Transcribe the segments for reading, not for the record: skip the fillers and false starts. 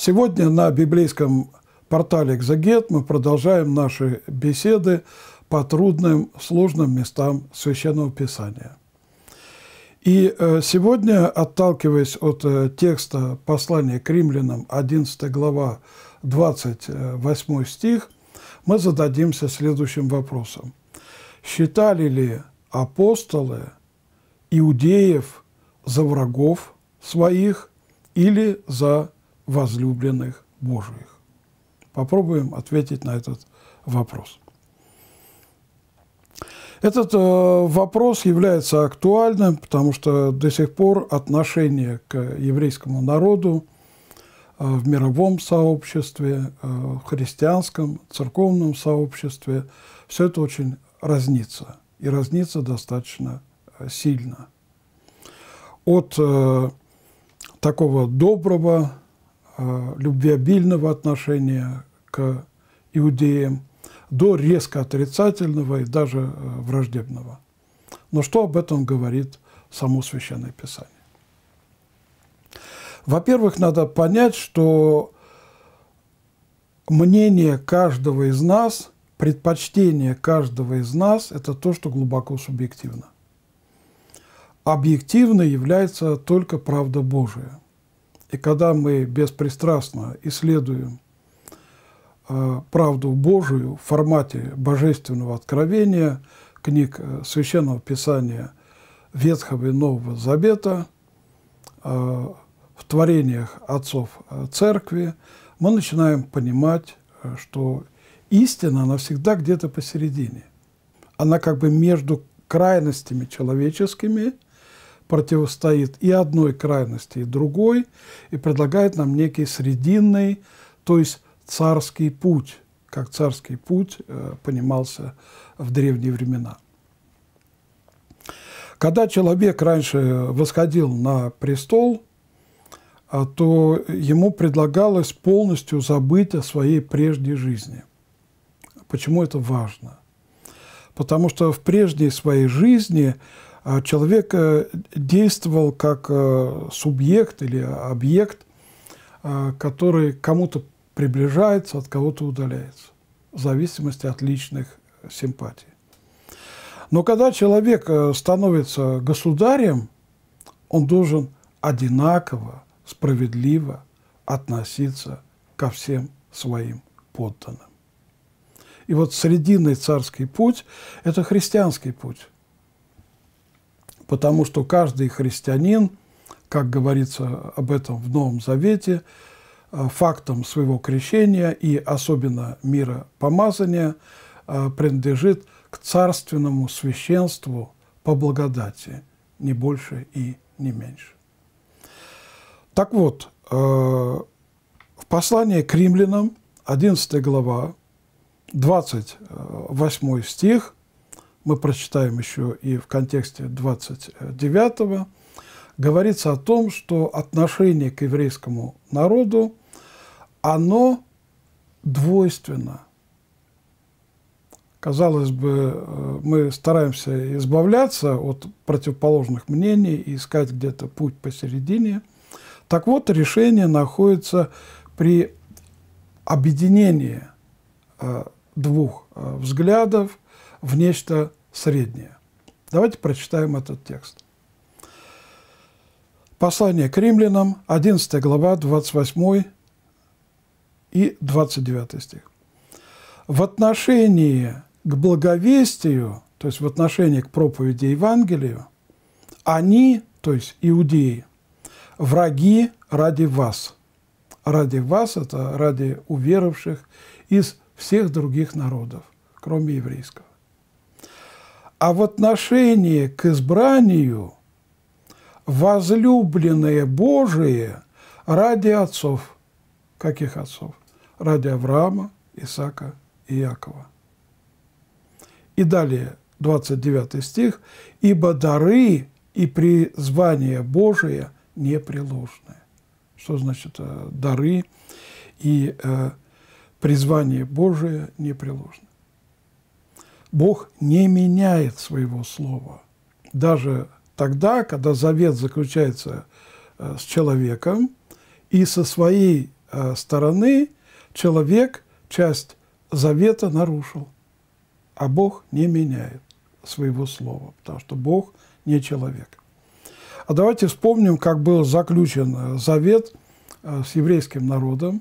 Сегодня на библейском портале «Экзегет» мы продолжаем наши беседы по трудным, сложным местам Священного Писания. И сегодня, отталкиваясь от текста послания к римлянам, 11 глава, 28 стих, мы зададимся следующим вопросом. Считали ли апостолы иудеев за врагов своих или за возлюбленных Божиих? Попробуем ответить на этот вопрос. Этот вопрос является актуальным, потому что до сих пор отношение к еврейскому народу в мировом сообществе, в христианском, церковном сообществе, все это очень разнится. И разнится достаточно сильно. От такого доброго, любвеобильного отношения к иудеям до резко отрицательного и даже враждебного. Но что об этом говорит само Священное Писание? Во-первых, надо понять, что мнение каждого из нас, предпочтение каждого из нас – это то, что глубоко субъективно. Объективной является только правда Божия. И когда мы беспристрастно исследуем правду Божию в формате божественного откровения, книг Священного Писания Ветхого и Нового Завета, в творениях отцов Церкви, мы начинаем понимать, что истина, она всегда где-то посередине. Она как бы между крайностями человеческими противостоит и одной крайности, и другой, и предлагает нам некий срединный, то есть царский путь, как царский путь понимался в древние времена. Когда человек раньше восходил на престол, то ему предлагалось полностью забыть о своей прежней жизни. Почему это важно? Потому что в прежней своей жизни человек действовал как субъект или объект, который кому-то приближается, от кого-то удаляется, в зависимости от личных симпатий. Но когда человек становится государем, он должен одинаково, справедливо относиться ко всем своим подданным. И вот срединный царский путь – это христианский путь. Потому что каждый христианин, как говорится об этом в Новом Завете, фактом своего крещения и особенно миропомазания принадлежит к царственному священству по благодати, не больше и не меньше. Так вот, в послании к римлянам, 11 глава, 28 стих, мы прочитаем еще и в контексте 29, говорится о том, что отношение к еврейскому народу, оно двойственно. Казалось бы, мы стараемся избавляться от противоположных мнений и искать где-то путь посередине. Так вот, решение находится при объединении двух взглядов в нечто среднее. Давайте прочитаем этот текст. Послание к римлянам, 11 глава, 28 и 29 стих. В отношении к благовестию, то есть в отношении к проповеди Евангелию, они, то есть иудеи, враги ради вас. Ради вас – это ради уверовавших из всех других народов, кроме еврейского. А в отношении к избранию возлюбленные Божие ради отцов. Каких отцов? Ради Авраама, Исаака и Иакова. И далее, 29 стих. «Ибо дары и призвание Божие непреложны». Что значит дары и призвание Божие непреложны? Бог не меняет своего слова. Даже тогда, когда завет заключается с человеком, и со своей стороны человек часть завета нарушил, а Бог не меняет своего слова, потому что Бог не человек. А давайте вспомним, как был заключен завет с еврейским народом.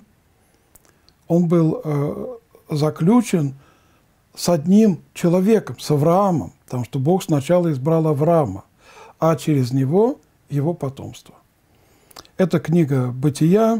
Он был заключен с одним человеком, с Авраамом, потому что Бог сначала избрал Авраама, а через него его потомство. Это книга «Бытия»,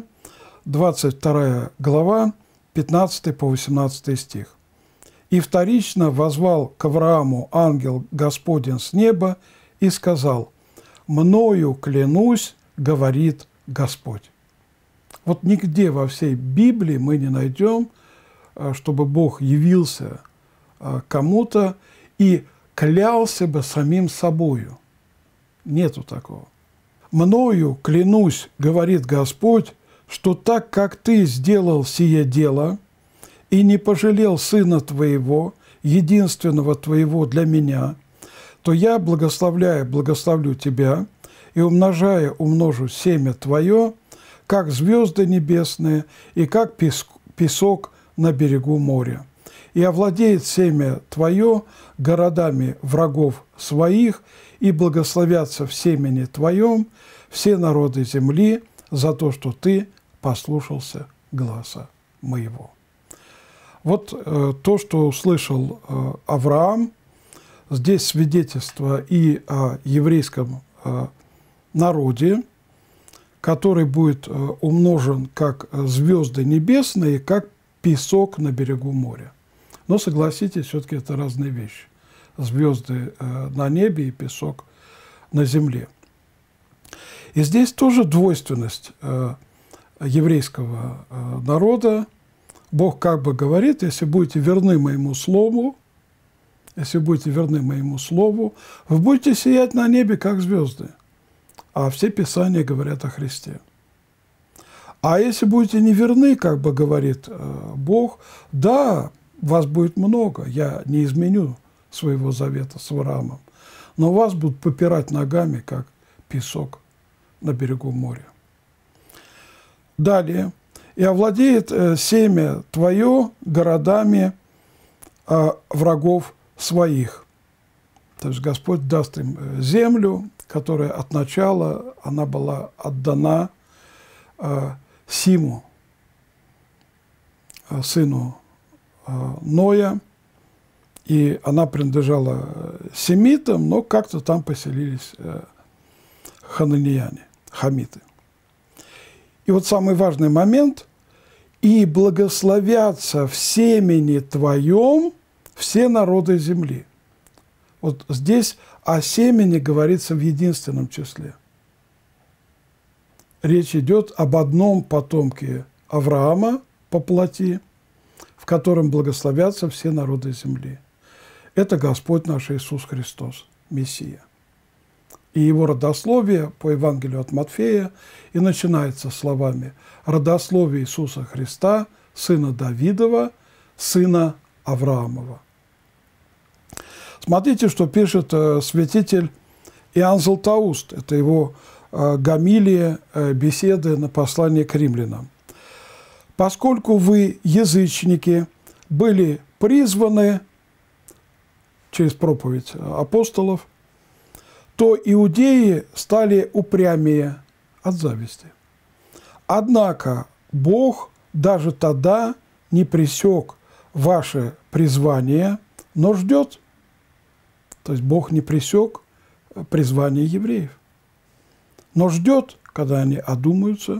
22 глава, 15 по 18 стих. «И вторично возвал к Аврааму ангел Господень с неба и сказал: мною клянусь, говорит Господь». Вот нигде во всей Библии мы не найдем, чтобы Бог явился кому-то и клялся бы самим собою. Нету такого. «Мною клянусь, говорит Господь, что так как ты сделал сие дело и не пожалел сына твоего, единственного твоего для меня, то я, благословлю тебя, и, умножая, умножу семя твое, как звезды небесные и как песок на берегу моря. И овладеет семя твое городами врагов своих, и благословятся в семени твоем все народы земли за то, что ты послушался гласа моего». Вот то, что услышал Авраам. Здесь свидетельство и о еврейском народе, который будет умножен как звезды небесные, как песок на берегу моря. Но согласитесь, все-таки это разные вещи. Звезды на небе и песок на земле. И здесь тоже двойственность еврейского народа. Бог как бы говорит: если будете верны моему слову, вы будете сиять на небе, как звезды. А все Писания говорят о Христе. А если будете неверны, как бы говорит Бог, да, вас будет много, я не изменю своего завета с Авраамом, но вас будут попирать ногами, как песок на берегу моря. Далее. «И овладеет семя твое городами врагов своих». То есть Господь даст им землю, которая от начала она была отдана Симу, сыну Ноя, и она принадлежала семитам, но как-то там поселились хананеяне, хамиты. И вот самый важный момент: «И благословятся в семени твоем все народы земли». Вот здесь о семени говорится в единственном числе. Речь идет об одном потомке Авраама по плоти, в котором благословятся все народы земли. Это Господь наш Иисус Христос, Мессия. И его родословие по Евангелию от Матфея и начинается словами: «Родословие Иисуса Христа, сына Давидова, сына Авраамова». Смотрите, что пишет святитель Иоанн Златоуст. Это его гомилия, беседы на послание к римлянам. «Поскольку вы, язычники, были призваны через проповедь апостолов, то иудеи стали упрямее от зависти. Однако Бог даже тогда не пресек ваше призвание, но ждет». То есть Бог не пресек призвание евреев, но ждет, когда они одумаются,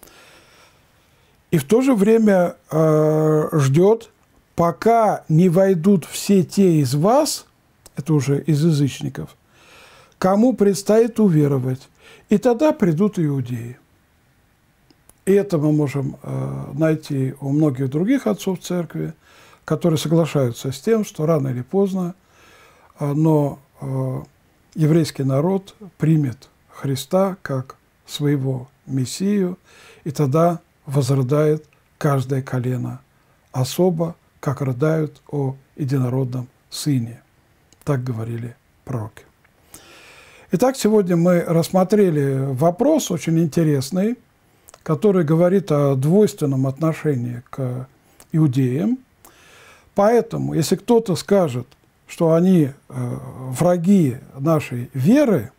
и в то же время ждет, пока не войдут все те из вас, это уже из язычников, кому предстоит уверовать, и тогда придут иудеи. И это мы можем найти у многих других отцов церкви, которые соглашаются с тем, что рано или поздно, но еврейский народ примет Христа как своего Мессию, и тогда возрыдает каждое колено особо, как рыдают о единородном Сыне. Так говорили пророки. Итак, сегодня мы рассмотрели вопрос очень интересный, который говорит о двойственном отношении к иудеям. Поэтому, если кто-то скажет, что они враги нашей веры,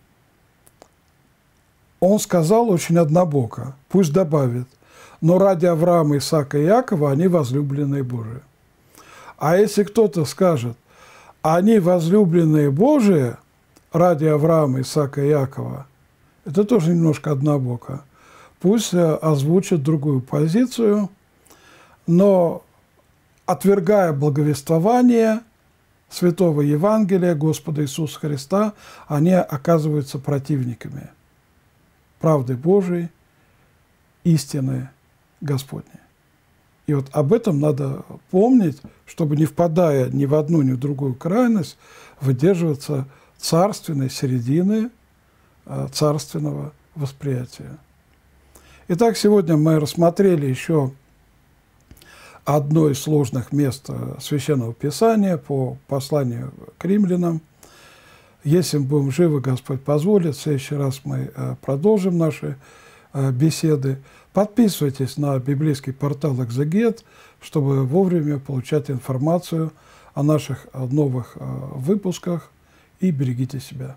он сказал очень однобоко, пусть добавит, но ради Авраама, Исаака и Иакова они возлюбленные Божии. А если кто-то скажет, они возлюбленные Божии ради Авраама, Исаака и Иакова, это тоже немножко однобоко. Пусть озвучит другую позицию, но отвергая благовествование Святого Евангелия Господа Иисуса Христа, они оказываются противниками правды Божией, истины Господней. И вот об этом надо помнить, чтобы, не впадая ни в одну, ни в другую крайность, выдерживаться царственной середины, царственного восприятия. Итак, сегодня мы рассмотрели еще одно из сложных мест Священного Писания по посланию к римлянам. Если мы будем живы, Господь позволит, в следующий раз мы продолжим наши беседы. Подписывайтесь на библейский портал «Экзегет», чтобы вовремя получать информацию о наших новых выпусках, и берегите себя.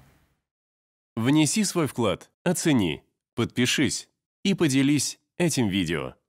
Внеси свой вклад, оцени, подпишись и поделись этим видео.